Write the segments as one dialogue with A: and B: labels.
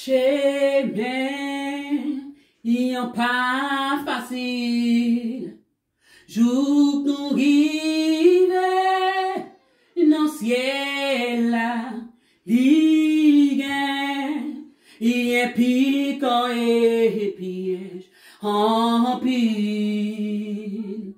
A: Chemin, yon pas facile. Jouk nou rive, nan ciel la, li gen, yon piquant et piège en pile.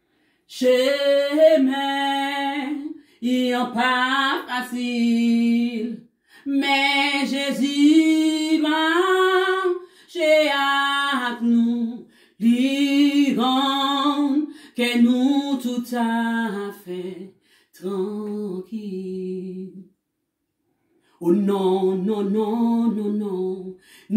A: Chemin, yon pas facile. Mais Jésus va chez nous, lui rend que nous tout à fait tranquille. Oh non, non, non, non, non,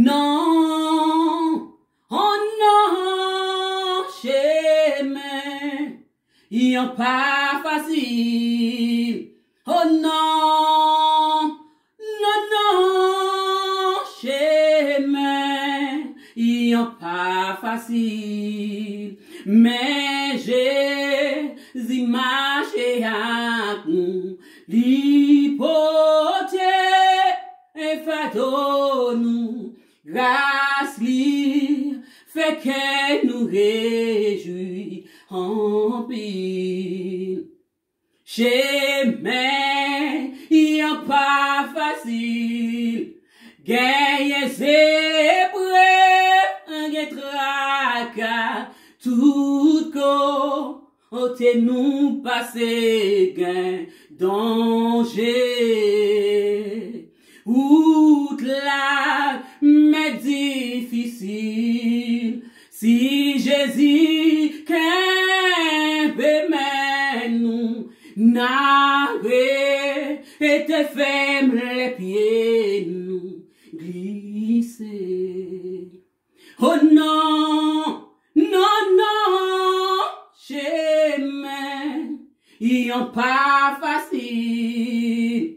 A: non, oh non, chemin, y'en pas facile. Oh non, non, non, chemin, y'en pas facile. Mais Jésus marché avec nous, l'hypothèque et fado nous, grâce li, fait que nous réjouis en pile. Chemin, y'en pas facile. Gagne épreuves, gagne tracas, tout côté nous passer, gagne danger. Outre là, mais difficile, si Jésus qu'un nous, n'avait été ferme les pieds nous glisser. Oh non, non, non, chemin, y'en pas facile.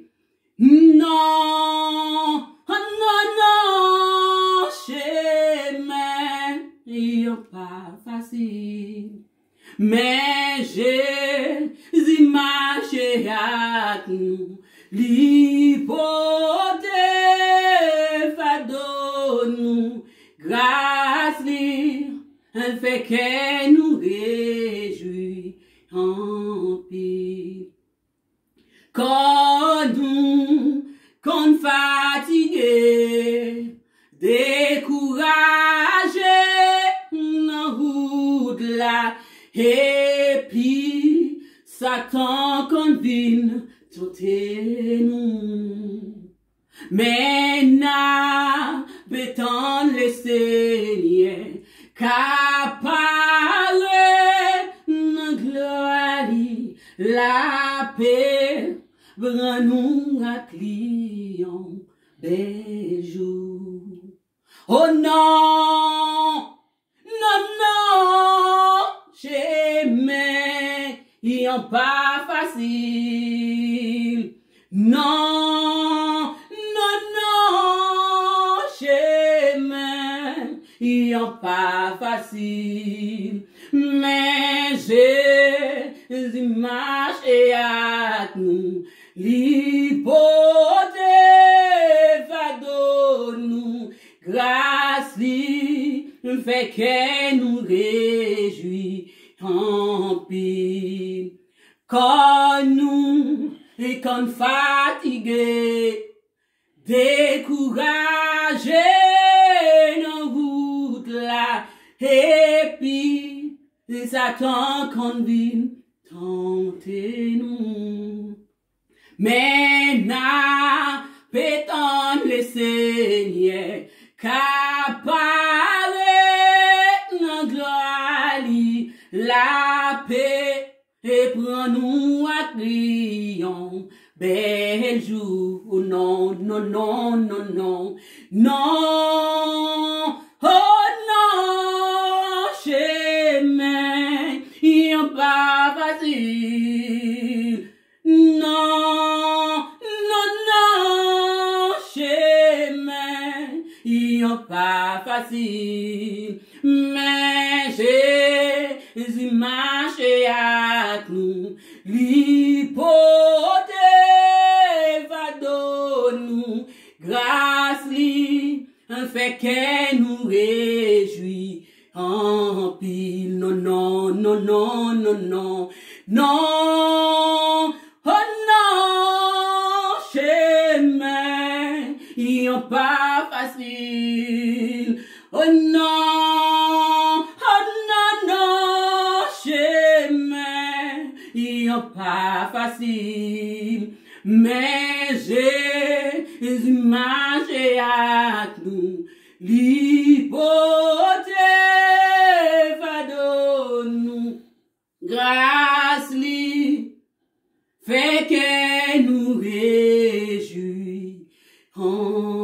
A: Non, oh non, non, chemin, y'en pas facile. Mais Jésus marche avec nous, l'hypothèque fado nous, grâce li, elle fait que nous réjouis en pile. Quand nous, qu'on fatigué, découragé, dans route là, et puis, Satan convient tenter nous. Mais n'a béton le Seigneur, qu'apparaît dans gloire, la paix, nous à client, bel jour. Oh non, non, non, chemin, y'en pas facile. Non, non, non, chemin, y'en pas facile. Mais Jésus marche avec nous, l'hypothèque fado nous, grâce li, fait que nous réjouis en pile. Quand nous, et quand fatigués, découragés, nos routes là, et puis, Satan convient tenter nous. Mais n'a pétant le Seigneur, qu'apparaît dans gloire, la paix, et prends-nous à criant, bel jour. Oh non, non, non, non, non, non, oh non, chemin, y'en pas facile. Non, non, non, chemin, y'en pas facile. Mais Jésus marche avec nous, l'hypothèque va donner nous, grâce li, fait que nous réjouis en pile. Non, non, non, non, non, non, non, oh non, chemin, il n'est pas facile. Oh non, non, chemin, il n'est pas facile. Mais Jésus marché avec nous, l'hypothèse va donner nous grâce li, fait que nous réjouis.